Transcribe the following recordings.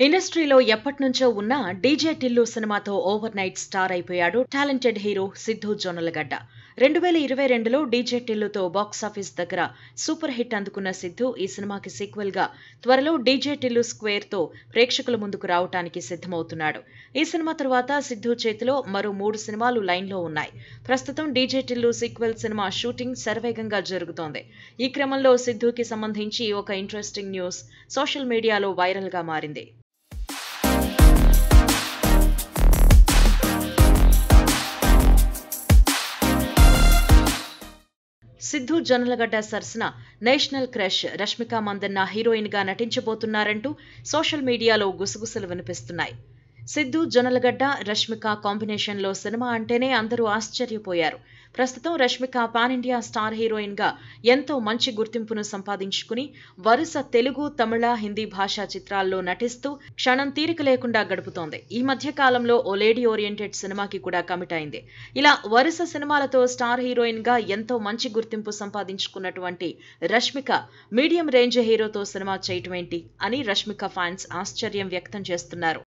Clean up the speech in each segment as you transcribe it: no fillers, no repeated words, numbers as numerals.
ఇండస్ట్రీలో ఎప్పటినుంచో ఉన్న డీజే టిల్లు సినిమాతో ఓవర్ నైట్ స్టార్ అయిపోయాడు టాలెంటెడ్ హీరో సిద్ధు జొన్నలగడ్డ. 2022లో డీజే టిల్లుతో బాక్సాఫీస్ దగ్గర సూపర్ హిట్ అందుకున్న సిద్ధు ఈ సినిమాకి సీక్వెల్ గా త్వరలో డీజే టిల్లు స్క్వేర్ తో ప్రేక్షకుల ముందుకు రావటానికి సిద్ధమవుతున్నాడు. ఈ సినిమా తర్వాత సిద్ధు చేతిలో మరో 3 సినిమాలు లైన్ లో ఉన్నాయి. ప్రస్తుతం DJ Tillu sequel cinema shooting శరవేగంగా జరుగుతోంది. ఈ క్రమంలో సిద్ధుకి సంబంధించి ఒక ఇంట్రెస్టింగ్ న్యూస్ సోషల్ మీడియాలో వైరల్ గా మారింది. సిద్ధు జొన్నలగడ్డ సరసన national crush Rashmika Mandanna heroine గా నటించబోతున్నారంటూ సోషల్ మీడియాలో గుసగుసలు వినిపిస్తున్నాయి. సిద్ధు జొన్నలగడ్డ రష్మిక కాంబినేషన్ లో సినిమా అంటేనే అందరూ ఆశ్చర్యపోయారు. ప్రస్తుతం Rashmika pan India star heroine గా ఎంతో మంచి గుర్తింపును సంపాదించుకుని వరుస తెలుగు, తమిళ, హిందీ భాషా చిత్రాల్లో నటిస్తూ క్షణం తీరిక లేకుండా గడుపుతోంది. ఈ మధ్య కాలంలో ఓ లేడీ ఓరియంటెడ్ సినిమాకి కూడా కమిట్ అయింది. ఇలా వరుస సినిమాలతో స్టార్ హీరోయిన్ గా ఎంతో మంచి గుర్తింపు సంపాదించుకున్నటువంటి రష్మిక మీడియం రేంజ్ హీరోతో సినిమా చేయటమేంటి అని రష్మిక ఫ్యాన్స్ ఆశ్చర్యం వ్యక్తం చేస్తున్నారు.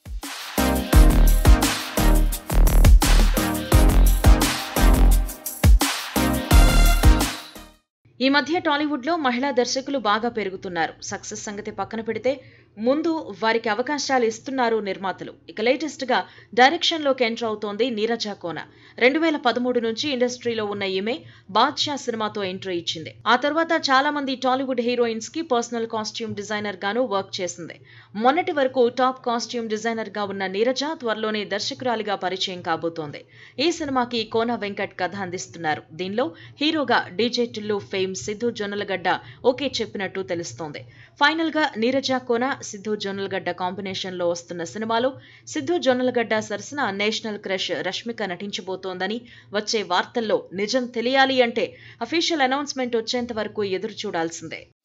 ఈ మధ్య టాలీవుడ్ లో మహిళా దర్శకులు బాగా పెరుగుతున్నారు. సక్సెస్ సంగతి పక్కన పెడితే ముందు వారికి అవకాశాలు ఇస్తున్నారు నిర్మాతలు. ఇక లేటెస్ట్ గా డైరెక్షన్ లోకి ఎంటర్ అవుతోంది నీరజ కోన. 2013 నుంచి ఇండస్ట్రీలో ఉన్న ఈమె బాద్షా సినిమాతో ఎంట్రీ ఇచ్చింది. ఆ తర్వాత చాలా మంది టాలీవుడ్ హీరోయిన్స్ కి పర్సనల్ కాస్ట్యూమ్ డిజైనర్ గాను వర్క్ చేసింది. మొన్నటి వరకు టాప్ కాస్ట్యూమ్ డిజైనర్ గా ఉన్న నీరజ త్వరలోనే దర్శకురాలిగా పరిచయం కాబోతోంది. ఈ సినిమాకి కోన వెంకట్ కథ అందిస్తున్నారు. దీనిలో హీరోగా DJ Tillu fame Siddhu Jonnalagadda okay చెప్పినట్టు తెలుస్తోంది. ఫైనల్ గా నీరజ కోన, సిద్ధు జొన్నలగడ్డ కాంబినేషన్ లో వస్తున్న సినిమాలో సిద్ధు జొన్నలగడ్డ సరసన నేషనల్ క్రష్ రష్మిక నటించబోతోందని వచ్చే వార్తల్లో నిజం తెలియాలి అంటే అఫీషియల్ అనౌన్స్మెంట్ వచ్చేంత వరకు ఎదురు చూడాల్సిందే.